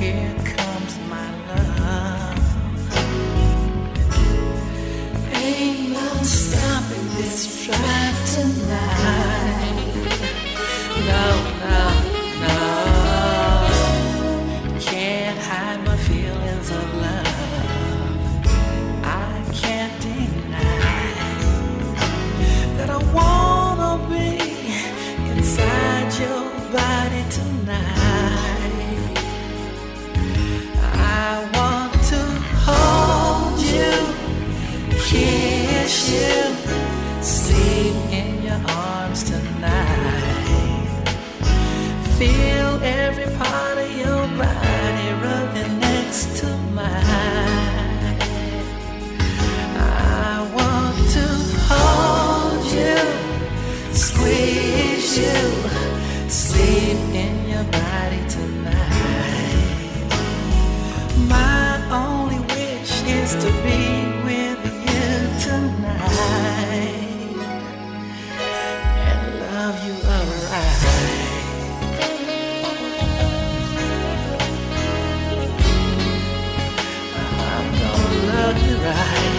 Here comes my love. Ain't no stopping this drive tonight. No, no, no. Can't hide my feelings of love. I can't deny that I wanna be inside your body tonight. I want to hold you, kiss you, sleep in your arms tonight. Feel every part of your body rubbing next to mine. I want to hold you, squeeze you, sleep in your body tonight. My only wish is to be with you tonight and love you alright. I'm gonna love you right.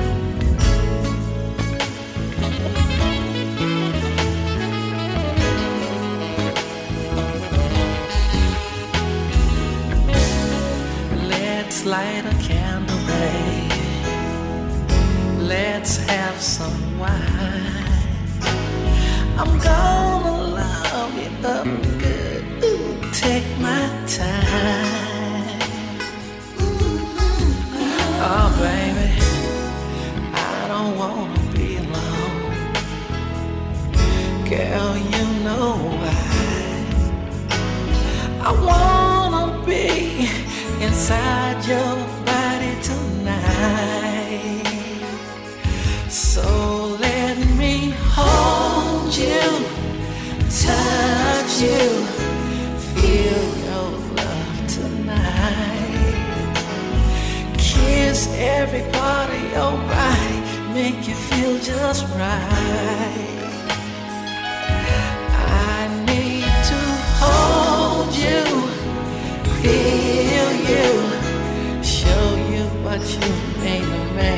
Let's light a candle, babe. Let's have some wine. I'm gonna love you up good. Ooh, take my time. Oh, baby, I don't wanna be alone. Girl, you know why. I wanna be inside your body tonight. So let me hold you, touch you, feel your love tonight. Kiss every part of your body, make you feel just right. I need to hold you, feel you, show you what you mean to me.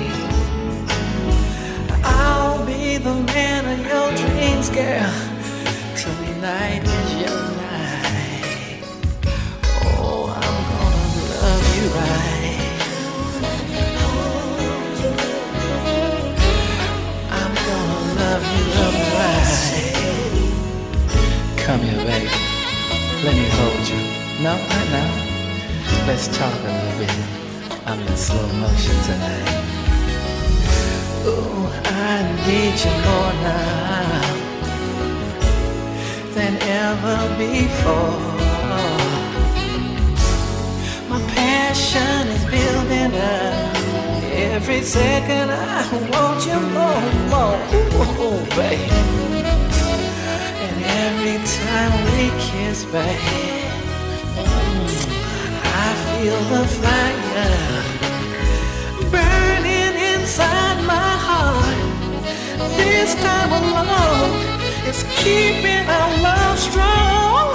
I'll be the man of your dreams, girl. Tonight is your night. Oh, I'm gonna love you right. I'm gonna love you right. Come here, baby. Let me hold you. No, right now. Let's talk a little bit. I'm in slow motion tonight. Ooh, I need you more now than ever before. My passion is building up. Every second I want you more and more. Ooh, baby. And every time we kiss, baby, I feel the fire burning inside my heart. This time alone is keeping our love strong.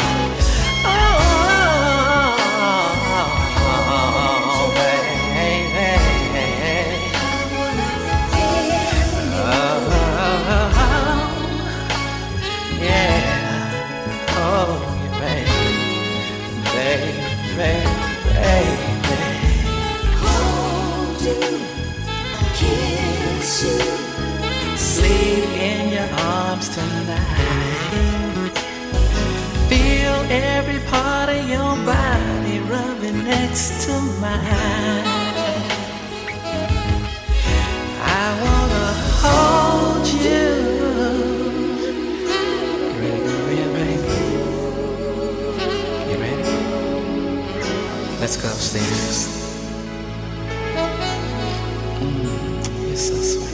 Oh, baby. Yeah. Oh, yeah, baby. Baby. Hold you, kiss you, Sleep in your arms tonight. Feel every part of your body rubbing next to mine. I wanna hold you. You ready to go in, baby? You ready? Let's go upstairs. You're so sweet.